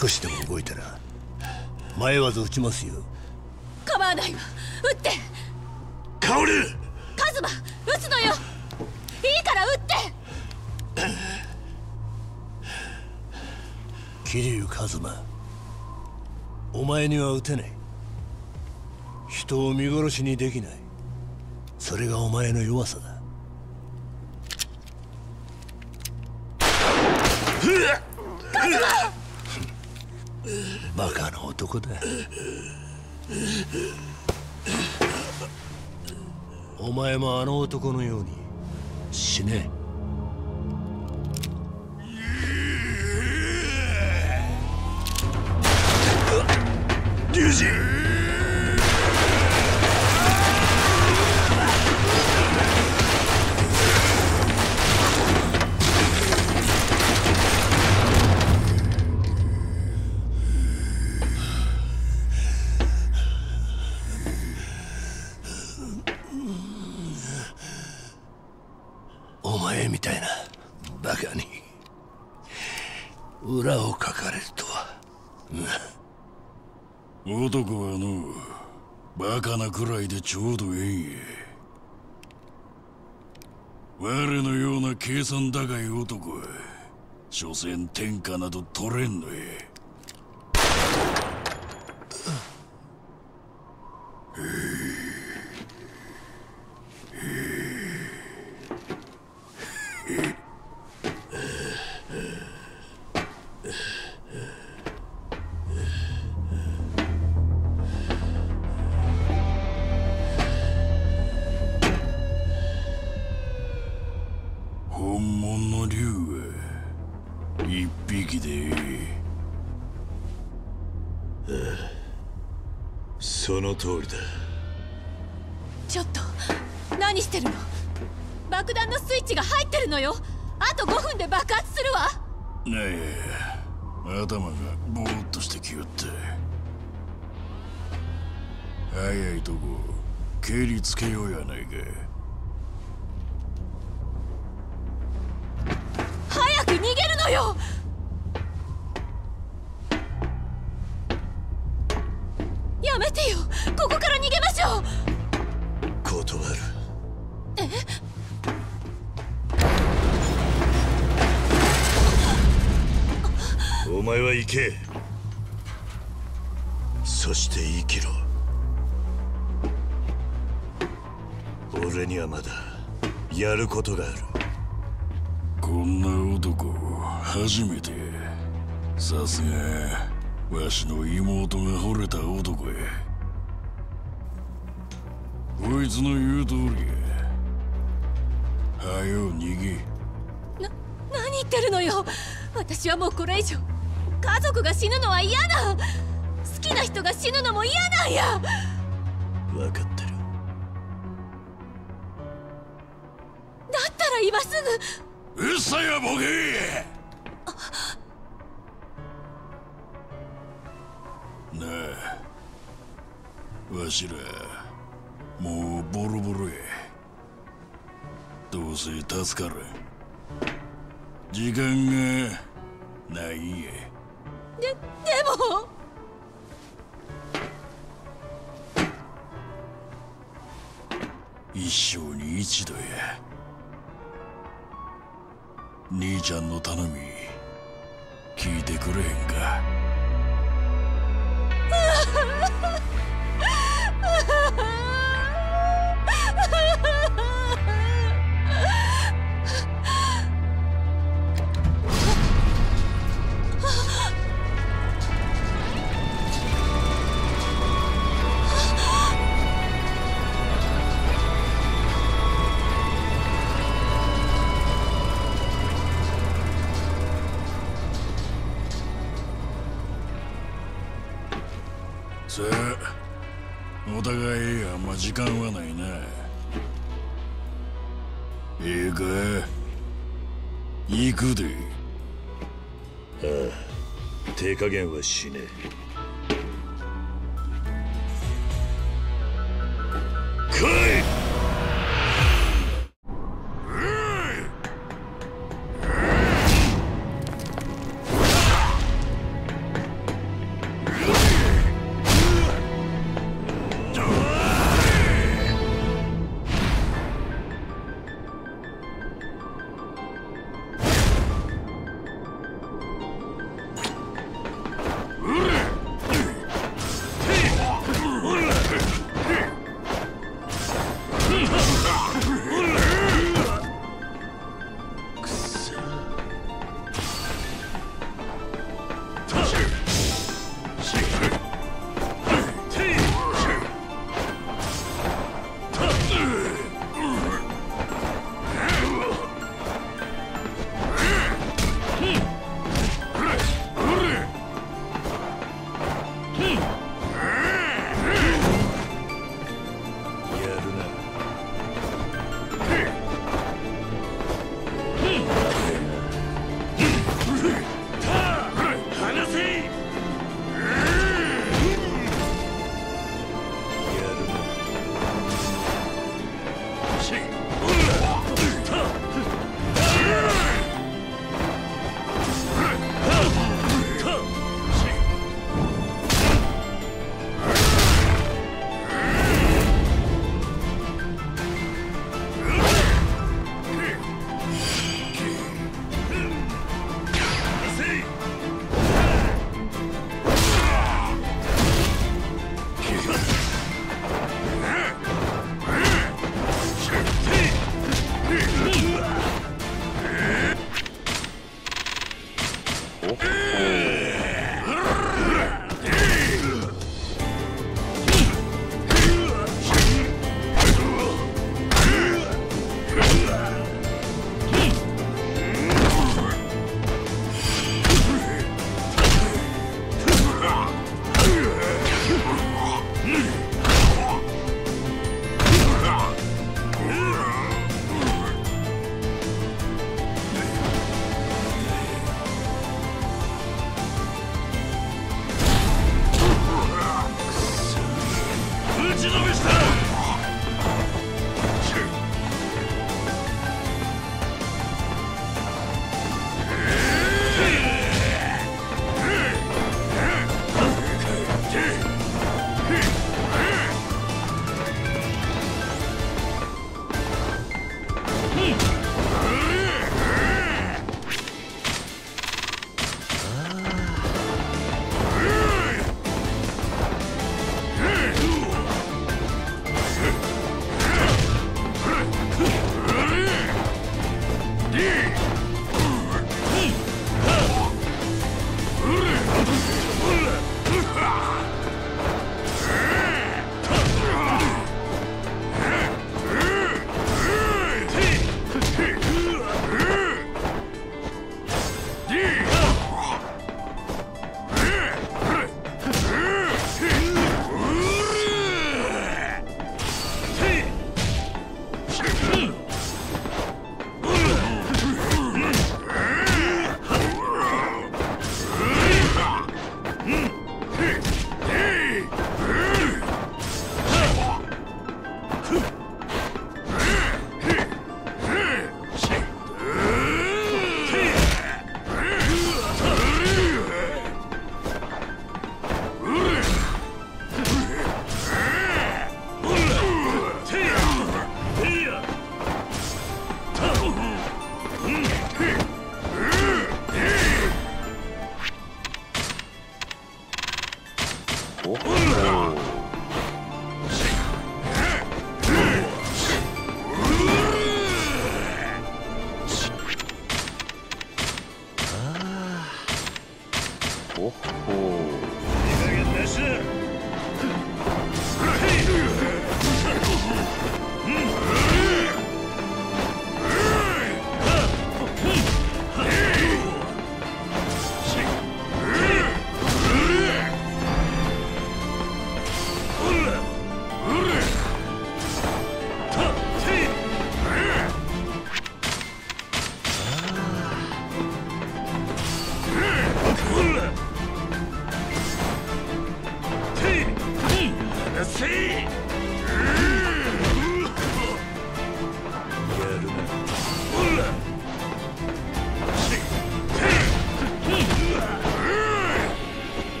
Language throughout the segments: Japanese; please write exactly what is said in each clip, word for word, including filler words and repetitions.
少しでも動いたら前技打ちますよ。 構わないわ、撃って。 カオル、 カズマ、撃つのよ。いいから撃って。 桐生一馬、お前には撃てない。人を見殺しにできない。それがお前の弱さだ。 カズマバカな男だ。お前もあの男のように死ね。龍二、お前みたいなバカに裏をかかれるとは。 男はのバカなくらいでちょうどええんや。我のような計算高い男は所詮天下など取れんのや。本物の竜は一匹でええ。ああ、その通りだ。 ちょっと何してるの。爆弾のスイッチが入ってるのよ。あとごふんで爆発するわ。 ねえ、頭がボーッとしてきよった。早いとこ蹴りつけようやないか。 早く逃げるのよ。やめてよ、ここから逃げましょう。 断る。 え？ お前は行け。そして生きろ。俺にはまだやることがある。 こんな男初めて。さすがわしの妹が惚れた男や。こいつの言う通りや。はよ逃げ。 な、何言ってるのよ。私はもうこれ以上家族が死ぬのは嫌だ。好きな人が死ぬのも嫌なんや。 分かってる。 だったら今すぐうっさいわボケ。なあ、わしらもうボロボロや。どうせ助からん。時間がないんや。 で、でも一生に一度や。兄ちゃんの頼み聞いてくれへんか。さあ、お互いあんま時間はないな。ええか、行くで。 ああ、手加減はしねえ。来い。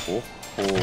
おっほー。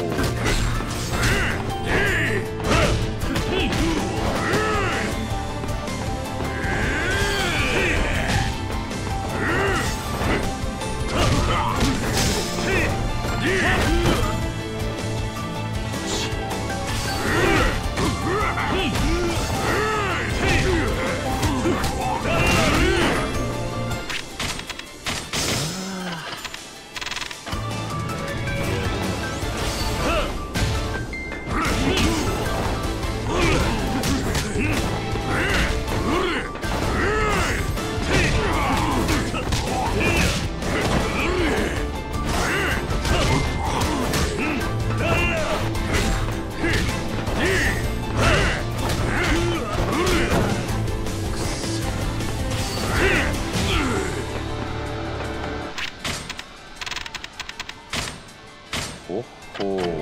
おっほー。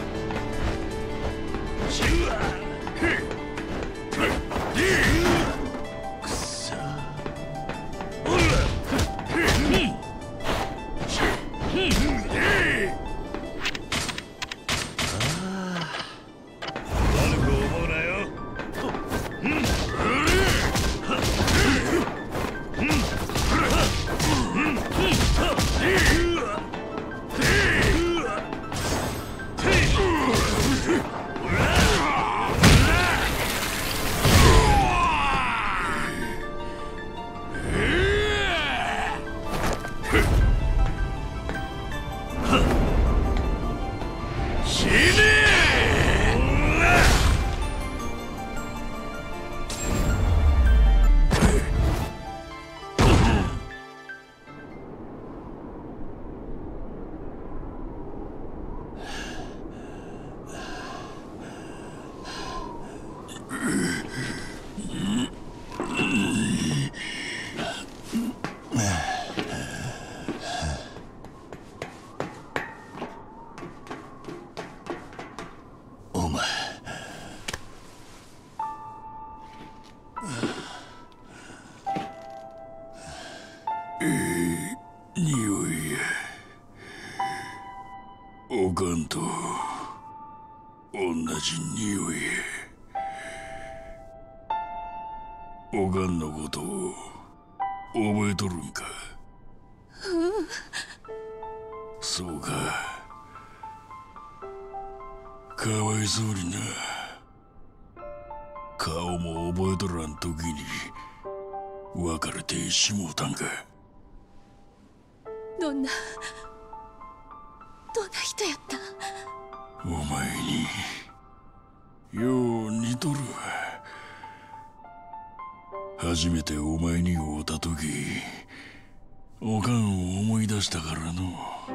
おかんと同じ匂い。おかんのことを覚えとるんか？ うん。 そうか。かわいそうにな。顔も覚えとらん時に別れてしもうたんか。 どんなどんな人やった？ お前によう似とるわ。初めてお前に会うた時、おかんを思い出したからの。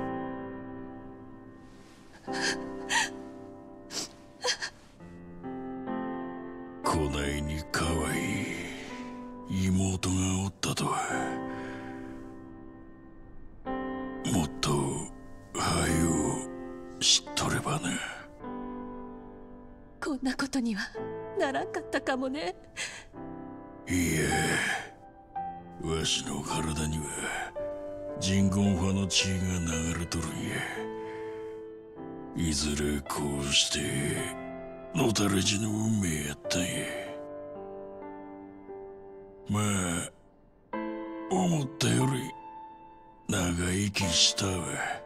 こないにかわいい妹がおったとは。もっとはよ知っとればな。 こんなことにはならんかったかもね。 いや、わしの体には人工派の血が流れとるんや。いずれこうしてのたれ死ぬ運命やったんや。まあ思ったより長生きしたわ。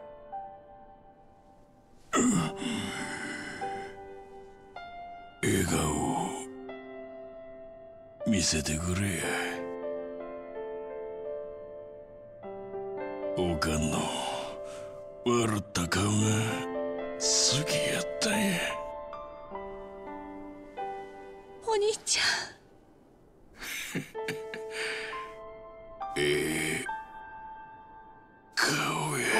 笑顔を見せてくれや。おかんの笑った顔が好きやったんや。 お兄ちゃん。 ええ顔や。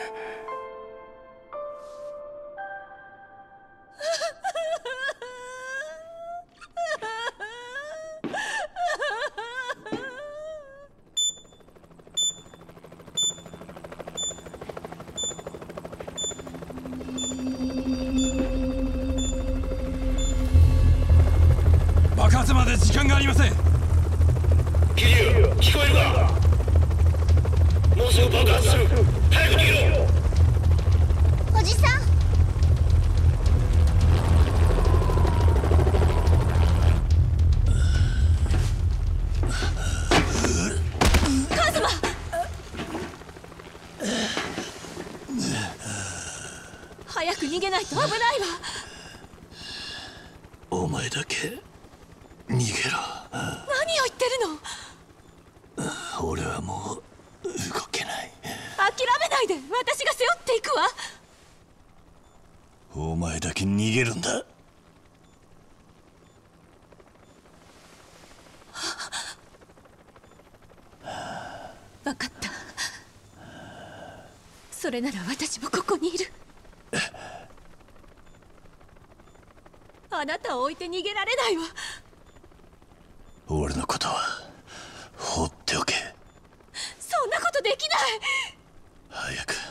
爆発まで時間がありません。 桐生、聞こえるか？もうすぐ爆発する。早く逃げろ。 おじさん、 早く逃げないと危ないわ。 お前だけ逃げろ。 何を言ってるの。 俺はもう動けない。 諦めないで、私が背負っていくわ。 お前だけ逃げるんだ。 分かった。それなら私もここにいる。あなたを置いて逃げられないわ。 俺のことは放っておけ。 そんなことできない。 早く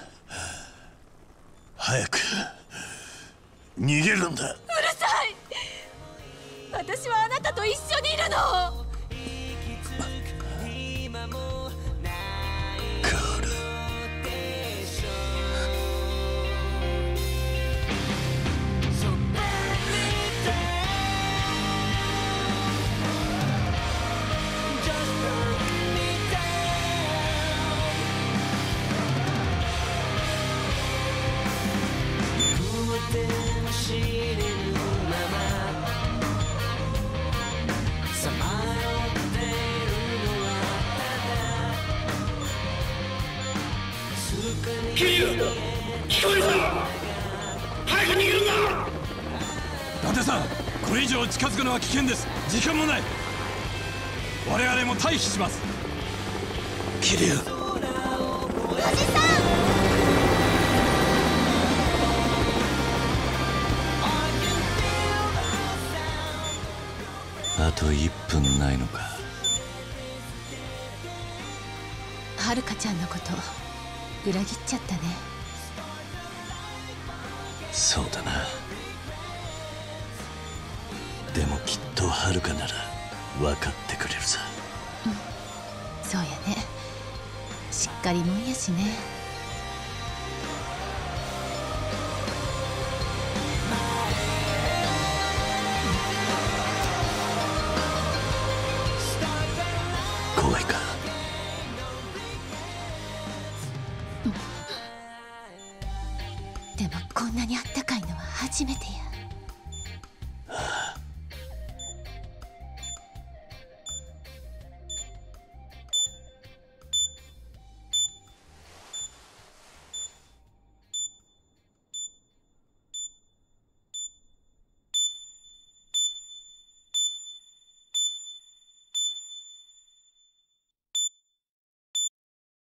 早く逃げるんだ。 うるさい。私はあなたと一緒にいるの。 桐生、聞こえるか。早く逃げるんだ。 伊達さん、これ以上近づくのは危険です。時間もない。我々も退避します。 桐生、 おじさん。 あといっぷんないのか。 はるかちゃんのこと裏切っちゃったね。 そうだな。でもきっとはるかなら分かってくれるさ。 うん、そうやね。しっかりもんやしね。 怖いか。 でもこんなにあったかいのは初めてや。